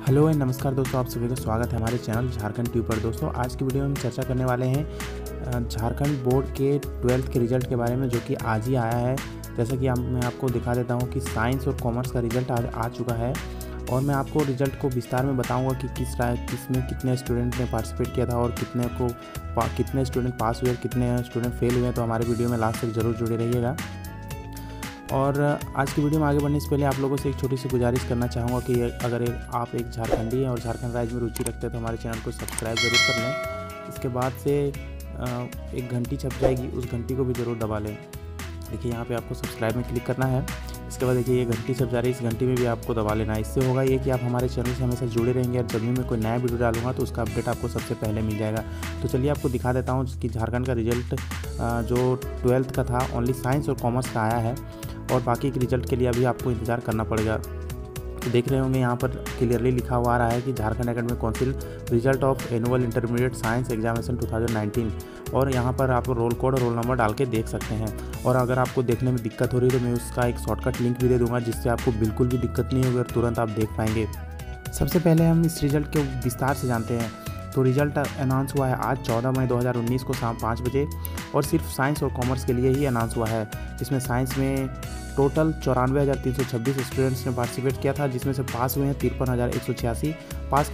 Hello and नमस्कार दोस्तों, आप सभी का स्वागत है हमारे चैनल झारखंड ट्यूब पर। दोस्तों आज की वीडियो में हम चर्चा करने वाले हैं झारखंड बोर्ड के 12th के रिज़ल्ट के बारे में, जो कि आज ही आया है। जैसा कि मैं आपको दिखा देता हूं कि साइंस और कॉमर्स का रिज़ल्ट आज आ चुका है और मैं आपको रिज़ल्ट को विस्तार में बताऊंगा कि किसमें कितने स्टूडेंट ने पार्टिसिपेट किया था और कितने स्टूडेंट पास हुए, कितने स्टूडेंट फेल हुए। तो हमारे वीडियो में लास्ट तक ज़रूर जुड़े रहिएगा। और आज की वीडियो में आगे बढ़ने से पहले आप लोगों से एक छोटी सी गुजारिश करना चाहूँगा कि अगर आप एक झारखंडी हैं और झारखंड राज्य में रुचि रखते हैं तो हमारे चैनल को सब्सक्राइब ज़रूर कर लें। इसके बाद से एक घंटी छप जाएगी, उस घंटी को भी ज़रूर दबा लें। देखिए यहाँ पे आपको सब्सक्राइब में क्लिक करना है। इसके बाद देखिए ये घंटी छप जा रही है, इस घंटी में भी आपको दबा लेना है। इससे होगा ये कि आप हमारे चैनल से हमेशा जुड़े रहेंगे और जब भी मैं कोई नया वीडियो डालूंगा तो उसका अपडेट आपको सबसे पहले मिल जाएगा। तो चलिए आपको दिखा देता हूँ कि झारखंड का रिजल्ट जो 12th का था ओनली साइंस और कॉमर्स का आया है और बाकी के रिजल्ट के लिए अभी आपको इंतज़ार करना पड़ेगा। तो देख रहे होंगे यहाँ पर क्लियरली लिखा हुआ आ रहा है कि Jharkhand academic council result of annual intermediate science examination 2019, और यहाँ पर आप रोल कोड और रोल नंबर डाल के देख सकते हैं। और अगर आपको देखने में दिक्कत हो रही है तो मैं उसका एक शॉर्टकट लिंक भी दे दूँगा, जिससे आपको बिल्कुल भी दिक्कत नहीं होगी और तुरंत आप देख पाएंगे। सबसे पहले हम इस रिजल्ट के विस्तार से जानते हैं। तो रिजल्ट अनाउंस हुआ है आज 14 मई 2019 को शाम 5 बजे और सिर्फ साइंस और कॉमर्स के लिए ही अनाउंस हुआ है। जिसमें साइंस में टोटल 94,326 स्टूडेंट्स ने पार्टिसिपेट किया था, जिसमें से पास हुए हैं 53,186। पास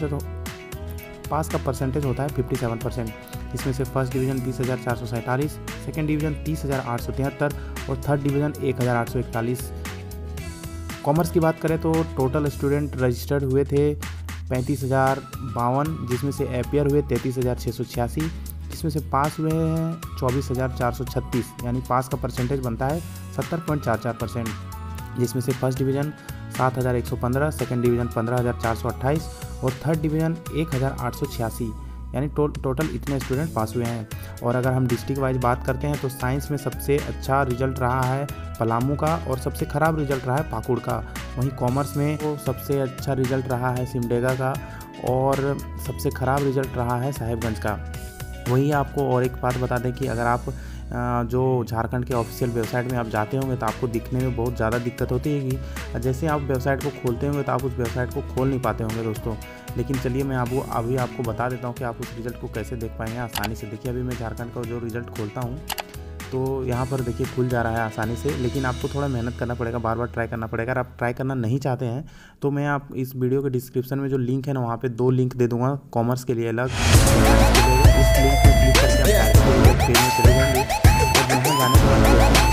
का परसेंटेज होता है 57%। इसमें से फर्स्ट डिवीज़न 20,447, सेकेंड डिवीज़न 30,873 और थर्ड डिवीज़न 1,841। कॉमर्स की बात करें तो टोटल स्टूडेंट रजिस्टर्ड हुए थे 35,052, जिसमें से एपियर हुए 33,686, जिसमें से पास हुए हैं 24,436, यानी पास का परसेंटेज बनता है 70.44%। जिसमें से फर्स्ट डिवीज़न 7,115, सेकेंड डिवीज़न 15,428 और थर्ड डिवीज़न 1,886, यानी टोटल इतने स्टूडेंट पास हुए हैं। और अगर हम डिस्ट्रिक्ट वाइज बात करते हैं तो साइंस में सबसे अच्छा रिजल्ट रहा है पलामू का और सबसे ख़राब रिजल्ट रहा है पाकुड़ का। वहीं कॉमर्स में तो सबसे अच्छा रिजल्ट रहा है सिमडेगा का और सबसे ख़राब रिजल्ट रहा है साहेबगंज का। वही आपको और एक बात बता दें कि अगर आप जो झारखंड के ऑफिशियल वेबसाइट में आप जाते होंगे तो आपको दिखने में बहुत ज़्यादा दिक्कत होती है कि जैसे आप वेबसाइट को खोलते होंगे तो आप उस वेबसाइट को खोल नहीं पाते होंगे दोस्तों। लेकिन चलिए मैं अभी आपको बता देता हूँ कि आप उस रिज़ल्ट को कैसे देख पाएंगे आसानी से। देखिए अभी मैं झारखंड का जो रिज़ल्ट खोलता हूँ तो यहाँ पर देखिए खुल जा रहा है आसानी से, लेकिन आपको थोड़ा मेहनत करना पड़ेगा, बार बार ट्राई करना पड़ेगा। अगर आप ट्राई करना नहीं चाहते हैं तो मैं आप इस वीडियो के डिस्क्रिप्शन में जो लिंक है ना, वहाँ पे 2 लिंक दे दूँगा, कॉमर्स के लिए अलग। इस लिंक पर क्लिक करके आप पेज में चले जाएंगे और यहाँ जाने के बाद